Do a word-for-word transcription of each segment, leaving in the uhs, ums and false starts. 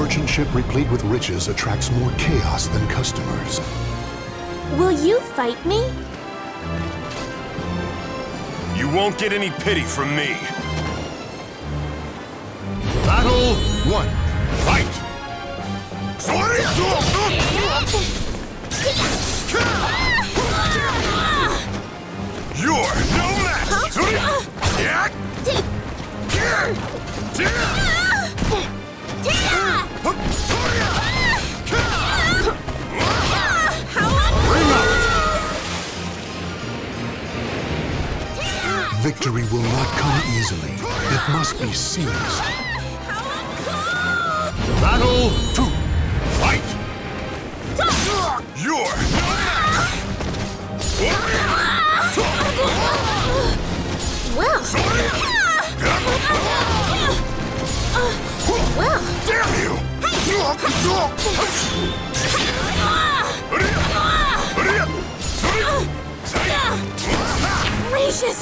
merchant ship replete with riches attracts more chaos than customers. Will you fight me? You won't get any pity from me. Battle one. Fight! You're no match! Victory will not come easily. It must be seized. Battle two. Fight! You're no match! Well. Well. Damn you! Gracious!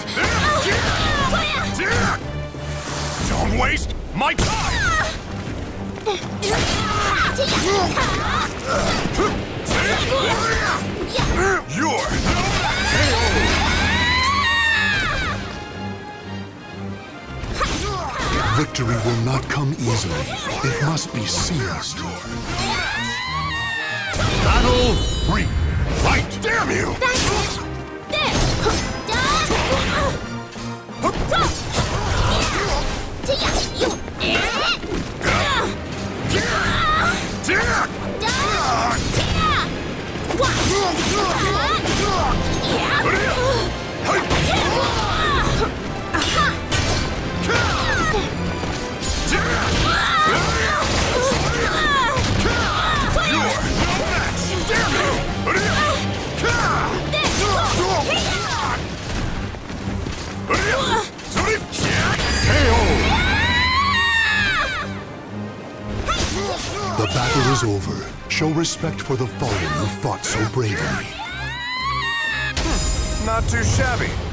Don't waste my time! You're no Victory will not come easily. It must be seized. Battle three. Fight! Damn you! That's it! There! The battle is over. Show respect for the fallen who fought so bravely. Not too shabby.